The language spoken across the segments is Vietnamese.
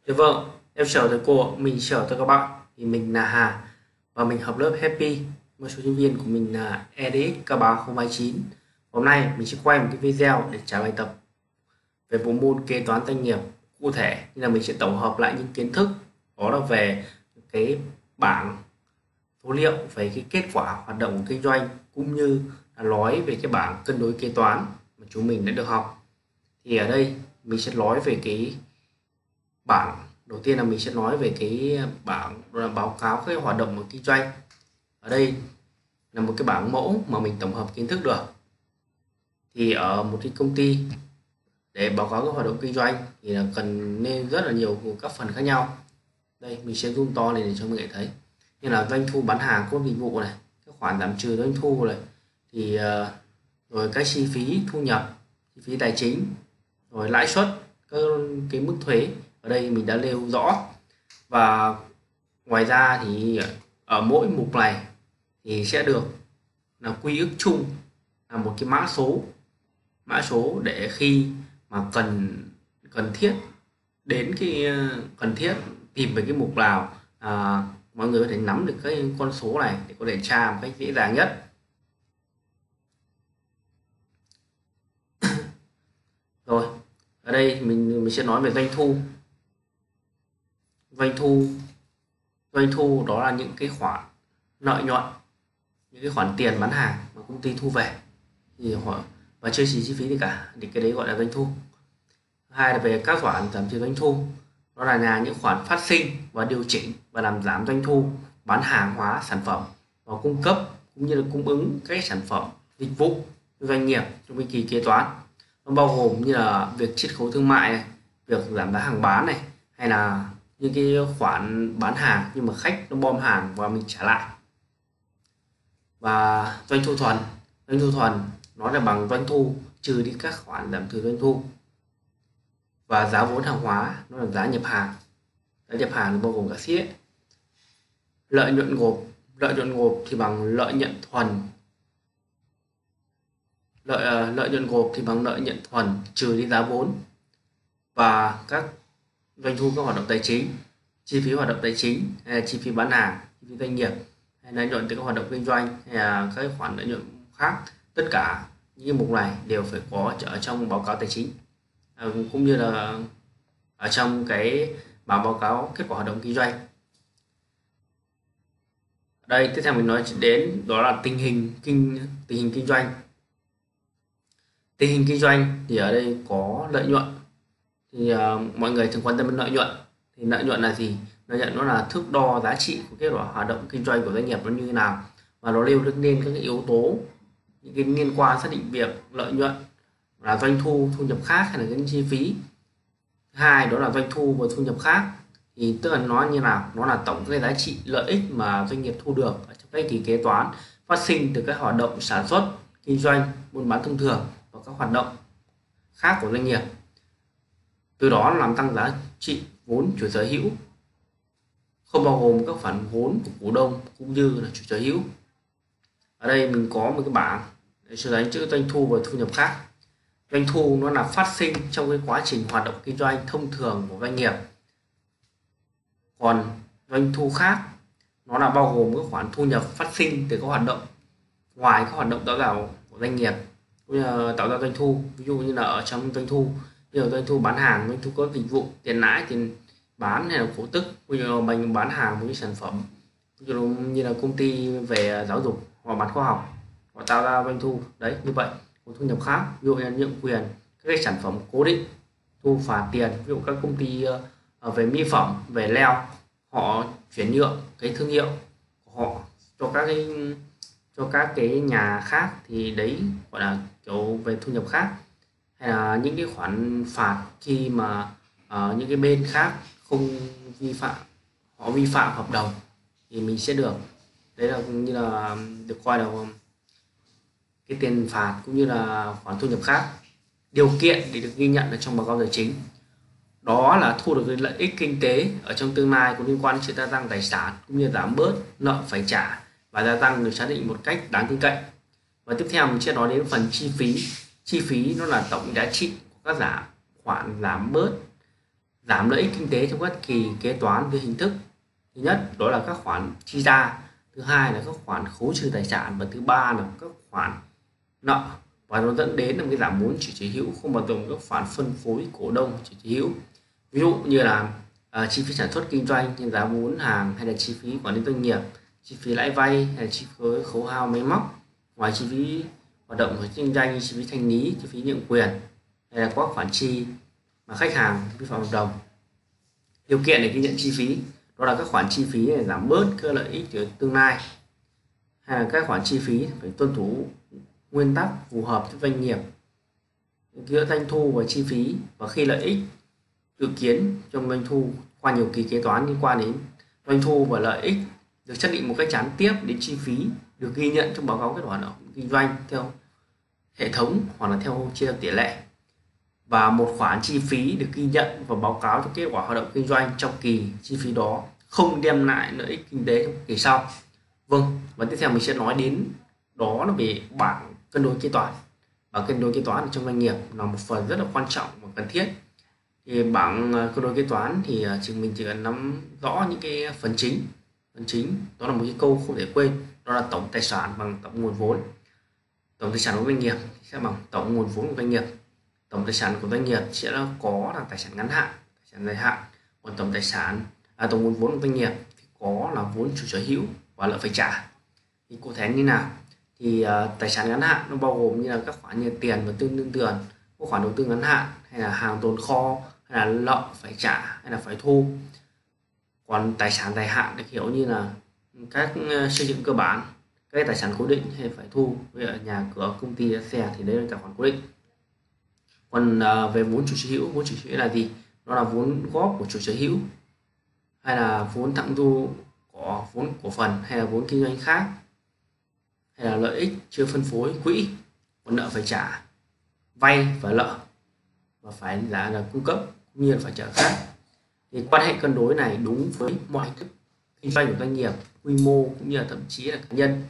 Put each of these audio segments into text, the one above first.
Dạ vâng, em chào thầy cô, mình chào tất cả các bạn. Thì mình là Hà và mình học lớp Happy. Một số sinh viên của mình là EDX K3029. Hôm nay mình sẽ quay một cái video để trả bài tập về bộ môn kế toán doanh nghiệp. Cụ thể như là mình sẽ tổng hợp lại những kiến thức đó là về cái bảng số liệu về cái kết quả hoạt động của kinh doanh, cũng như là nói về cái bảng cân đối kế toán mà chúng mình đã được học. Thì ở đây mình sẽ nói về cái bảng. Đầu tiên là mình sẽ nói về cái bảng là báo cáo cái hoạt động của kinh doanh. Ở đây là một cái bảng mẫu mà mình tổng hợp kiến thức được. Thì ở một cái công ty để báo cáo các hoạt động kinh doanh thì là cần nên rất là nhiều các phần khác nhau. Đây mình sẽ zoom to này để cho mọi người thấy, như là doanh thu bán hàng có dịch vụ này, các khoản giảm trừ doanh thu này, thì rồi các chi phí thu nhập, chi phí tài chính, rồi lãi suất, các cái mức thuế ở đây mình đã nêu rõ. Và ngoài ra thì ở mỗi mục này thì sẽ được là quy ước chung là một cái mã số để khi mà cần thiết đến cái cần thiết tìm về cái mục nào, mọi người có thể nắm được cái con số này để có thể tra một cách dễ dàng nhất. Rồi ở đây mình sẽ nói về doanh thu. Doanh thu đó là những cái khoản lợi nhuận, những cái khoản tiền bán hàng mà công ty thu về thì họ và chưa chỉ chi phí gì cả, thì cái đấy gọi là doanh thu. Hai là về các khoản giảm trừ doanh thu, đó là những khoản phát sinh và điều chỉnh và làm giảm doanh thu bán hàng hóa sản phẩm và cung cấp, cũng như là cung ứng các sản phẩm dịch vụ cho doanh nghiệp trong cái kỳ kế toán. Nó bao gồm như là việc chiết khấu thương mại này, việc giảm giá hàng bán này, hay là những cái khoản bán hàng nhưng mà khách nó bom hàng và mình trả lại. Và doanh thu thuần nó là bằng doanh thu trừ đi các khoản giảm trừ doanh thu. Và giá vốn hàng hóa nó là giá nhập hàng. Giá nhập hàng bao gồm cả siết. Lợi nhuận gộp thì bằng lợi nhuận thuần. Lợi nhuận gộp thì bằng lợi nhuận thuần trừ đi giá vốn. Và các doanh thu các hoạt động tài chính, chi phí hoạt động tài chính, hay là chi phí bán hàng, chi phí doanh nghiệp, hay lợi nhuận từ các hoạt động kinh doanh, hay là các khoản lợi nhuận khác. Tất cả những mục này đều phải có ở trong báo cáo tài chính, cũng như là ở trong cái bảng báo cáo kết quả hoạt động kinh doanh. Đây tiếp theo mình nói đến đó là tình hình kinh doanh. Tình hình kinh doanh thì ở đây có lợi nhuận. Thì mọi người thường quan tâm đến lợi nhuận. Thì lợi nhuận là gì? Lợi nhuận nó là thước đo giá trị của kết quả hoạt động kinh doanh của doanh nghiệp nó như thế nào, và nó nêu lên các cái yếu tố những cái liên quan xác định việc lợi nhuận là doanh thu, thu nhập khác, hay là cái chi phí. Hai đó là doanh thu và thu nhập khác, thì tức là nó như nào, nó là tổng cái giá trị lợi ích mà doanh nghiệp thu được ở trong cái kỳ kế toán phát sinh từ các hoạt động sản xuất, kinh doanh, buôn bán thông thường và các hoạt động khác của doanh nghiệp, từ đó làm tăng giá trị vốn chủ sở hữu, không bao gồm các khoản vốn của cổ đông cũng như là chủ sở hữu. Ở đây mình có một cái bảng để so sánh chữ doanh thu và thu nhập khác. Doanh thu nó là phát sinh trong cái quá trình hoạt động kinh doanh thông thường của doanh nghiệp. Còn doanh thu khác nó là bao gồm các khoản thu nhập phát sinh từ các hoạt động ngoài các hoạt động tạo ra của doanh nghiệp, tạo ra doanh thu. Ví dụ như là ở trong doanh thu như là doanh thu bán hàng, doanh thu có dịch vụ, tiền lãi, tiền bán, hay là cổ tức. Ví dụ là mình bán hàng một cái sản phẩm, ví dụ như là công ty về giáo dục hoặc bán khoa học, họ tạo ra doanh thu đấy như vậy. Có thu nhập khác, ví dụ như nhượng quyền, các cái sản phẩm cố định, thu phạt tiền. Ví dụ các công ty về mỹ phẩm, về leo, họ chuyển nhượng cái thương hiệu của họ cho các cái nhà khác, thì đấy gọi là kiểu về thu nhập khác. Hay là những cái khoản phạt khi mà những cái bên khác không vi phạm hợp đồng thì mình sẽ được, đấy là như là được coi là cái tiền phạt, cũng như là khoản thu nhập khác. Điều kiện để được ghi nhận ở trong báo cáo tài chính đó là thu được lợi ích kinh tế ở trong tương lai có liên quan đến sự gia tăng tài sản, cũng như giảm bớt nợ phải trả và gia tăng được xác định một cách đáng tin cậy. Và tiếp theo mình sẽ nói đến phần chi phí. Chi phí nó là tổng giá trị của các khoản giảm bớt giảm lợi ích kinh tế trong các kỳ kế toán với hình thức. Thứ nhất đó là các khoản chi ra, thứ hai là các khoản khấu trừ tài sản, và thứ ba là các khoản nợ, và nó dẫn đến là cái giảm vốn chủ sở hữu không bao gồm các khoản phân phối cổ đông chủ sở hữu. Ví dụ như là chi phí sản xuất kinh doanh như giá vốn hàng, hay là chi phí quản lý doanh nghiệp, chi phí lãi vay, hay là chi phí khấu hao máy móc. Ngoài chi phí hoạt động của kinh doanh, chi phí thanh lý, chi phí nhượng quyền, hay là các khoản chi mà khách hàng vi phạm hợp đồng. Điều kiện để ghi nhận chi phí đó là các khoản chi phí để giảm bớt các lợi ích ở tương lai, hay là các khoản chi phí phải tuân thủ nguyên tắc phù hợp với doanh nghiệp giữa doanh thu và chi phí, và khi lợi ích dự kiến trong doanh thu qua nhiều kỳ kế toán liên quan đến doanh thu và lợi ích được xác định một cách gián tiếp đến chi phí được ghi nhận trong báo cáo kết quả hoạt động kinh doanh theo hệ thống hoặc là theo chia tỷ lệ, và một khoản chi phí được ghi nhận và báo cáo cho kết quả hoạt động kinh doanh trong kỳ chi phí đó không đem lại lợi ích kinh tế trong kỳ sau. Vâng, và tiếp theo mình sẽ nói đến đó là về bảng cân đối kế toán. Bảng cân đối kế toán trong doanh nghiệp là một phần rất là quan trọng và cần thiết. Thì bảng cân đối kế toán thì mình chỉ cần nắm rõ những cái phần chính đó là một cái câu không thể quên, đó là tổng tài sản bằng tổng nguồn vốn. Tổng tài sản của doanh nghiệp sẽ bằng tổng nguồn vốn của doanh nghiệp. Tổng tài sản của doanh nghiệp sẽ có là tài sản ngắn hạn, tài sản dài hạn. Còn tổng nguồn vốn của doanh nghiệp thì có là vốn chủ sở hữu và nợ phải trả. Thì cụ thể như nào? Thì tài sản ngắn hạn nó bao gồm như là các khoản như tiền và tương đương tiền, các khoản đầu tư ngắn hạn, hay là hàng tồn kho, hay là nợ phải trả, hay là phải thu. Còn tài sản dài hạn được hiểu như là các xây dựng cơ bản, các tài sản cố định hay phải thu, như là nhà cửa, công ty, xe, thì đấy là tài khoản cố định. Còn về vốn chủ sở hữu là gì? Đó là vốn góp của chủ sở hữu, hay là vốn thặng dư của vốn cổ phần, hay là vốn kinh doanh khác, hay là lợi ích chưa phân phối quỹ. Còn nợ phải trả, vay và nợ và phải là cung cấp cũng như là phải trả khác. Thì quan hệ cân đối này đúng với mọi hình thức kinh doanh của doanh nghiệp, quy mô cũng như là thậm chí là cá nhân.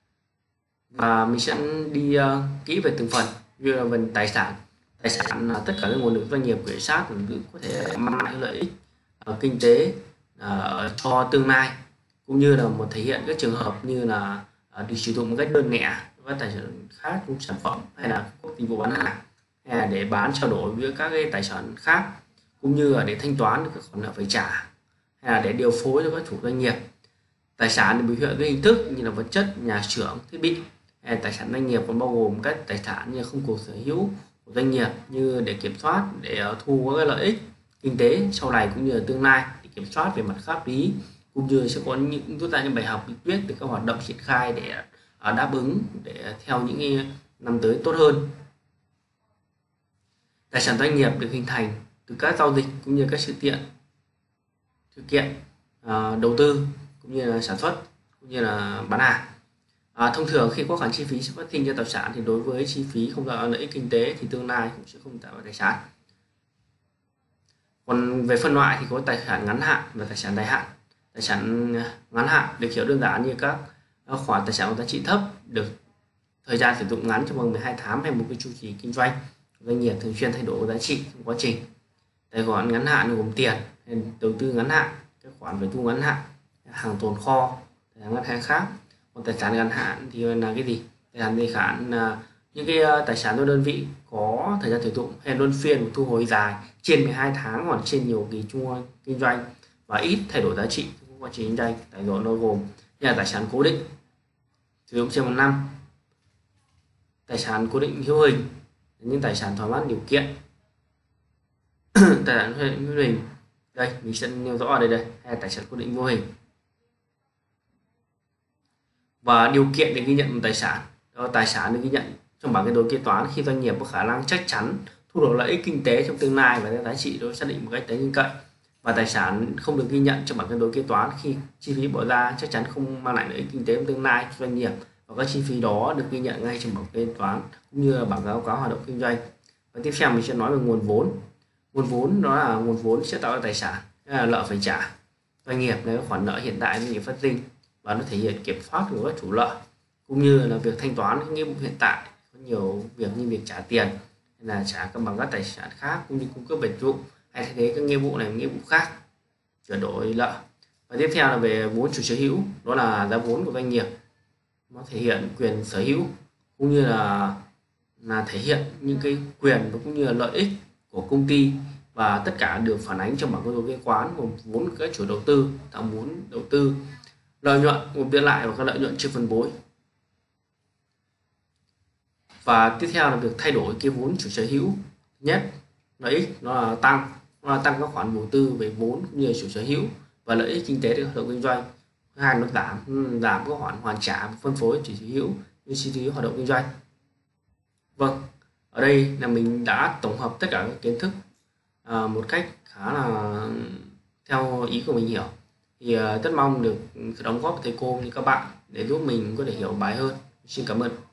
Và mình sẽ đi kỹ về từng phần, như là phần tài sản là tất cả các nguồn lực doanh nghiệp khởi sát có thể mang lại lợi ích kinh tế cho tương lai, cũng như là một thể hiện các trường hợp như là được sử dụng một cách đơn lẻ các tài sản khác như sản phẩm, hay là các dịch vụ bán hàng, hay là để bán trao đổi với các cái tài sản khác, cũng như là để thanh toán các khoản nợ phải trả, hay là để điều phối cho các chủ doanh nghiệp. Tài sản được biểu hiện với hình thức như là vật chất, nhà xưởng, thiết bị. Hay tài sản doanh nghiệp còn bao gồm các tài sản như không thuộc sở hữu của doanh nghiệp, như để kiểm soát, để thu các lợi ích kinh tế sau này cũng như là tương lai, để kiểm soát về mặt pháp lý, cũng như sẽ có những rút ra những bài học bí quyết từ các hoạt động triển khai để đáp ứng để theo những năm tới tốt hơn. Tài sản doanh nghiệp được hình thành từ các giao dịch cũng như các sự kiện đầu tư cũng như là sản xuất cũng như là bán hàng. Thông thường khi có khoản chi phí sẽ phát sinh cho tài sản, thì đối với chi phí không tạo lợi ích kinh tế thì tương lai cũng sẽ không tạo ra tài sản. Còn về phân loại thì có tài sản ngắn hạn và tài sản dài hạn. Tài sản ngắn hạn được hiểu đơn giản như các khoản tài sản có giá trị thấp, được thời gian sử dụng ngắn trong vòng 12 tháng, hay một cái chu kỳ kinh doanh doanh nghiệp thường xuyên thay đổi giá trị trong quá trình. Tài khoản ngắn hạn gồm tiền, đầu tư ngắn hạn, các khoản về thu ngắn hạn, hàng tồn kho, tài sản ngắn hạn khác. Còn tài sản ngắn hạn thì là cái gì? Tài sản dài hạn là những cái tài sản do đơn vị có thời gian sử dụng hay luân phiên và thu hồi dài trên 12 tháng hoặc trên nhiều kỳ chung kinh doanh và ít thay đổi giá trị trong quá trình kinh doanh. Tài sản nó gồm như là tài sản cố định sử dụng trên một năm, tài sản cố định hữu hình, những tài sản thỏa mãn điều kiện. Tài sản hữu hình đây mình sẽ nêu rõ ở đây hay là tài sản cố định vô hình. Và điều kiện để ghi nhận một tài sản, đó tài sản được ghi nhận trong bảng cân đối kế toán khi doanh nghiệp có khả năng chắc chắn thu được lợi ích kinh tế trong tương lai và giá trị đó xác định một cách tin cậy. Và tài sản không được ghi nhận trong bảng cân đối kế toán khi chi phí bỏ ra chắc chắn không mang lại lợi ích kinh tế trong tương lai cho doanh nghiệp, và các chi phí đó được ghi nhận ngay trong bảng kế toán cũng như là bảng báo cáo hoạt động kinh doanh. Và tiếp theo mình sẽ nói về nguồn vốn. Nguồn vốn đó là nguồn vốn sẽ tạo ra tài sản, là nợ phải trả. Doanh nghiệp là khoản nợ hiện tại doanh nghiệp phát sinh, và nó thể hiện kiểm soát của các chủ nợ cũng như là việc thanh toán các nghĩa vụ hiện tại. Có nhiều việc như việc trả tiền, hay là trả bằng các tài sản khác, cũng như cung cấp dịch vụ, hay thay thế các nghĩa vụ này nghĩa vụ khác, chuyển đổi nợ. Và tiếp theo là về vốn chủ sở hữu, đó là giá vốn của doanh nghiệp, nó thể hiện quyền sở hữu cũng như là thể hiện những cái quyền và cũng như là lợi ích của công ty, và tất cả được phản ánh trong bảng cơ cấu kế toán gồm vốn của các chủ đầu tư, tạo vốn đầu tư, lợi nhuận của biên lại và các lợi nhuận chưa phân phối. Và tiếp theo là việc thay đổi cái vốn chủ sở hữu. Nhất, lợi ích nó là tăng các khoản đầu tư về vốn cũng như là chủ sở hữu và lợi ích kinh tế từ hoạt động kinh doanh. Thứ hai, nó giảm các khoản hoàn trả và phân phối chủ sở hữu như chi phí hoạt động kinh doanh. Vâng, ở đây là mình đã tổng hợp tất cả các kiến thức một cách khá là theo ý của mình hiểu. Thì rất mong được sự đóng góp của thầy cô như các bạn để giúp mình có thể hiểu bài hơn. Xin cảm ơn.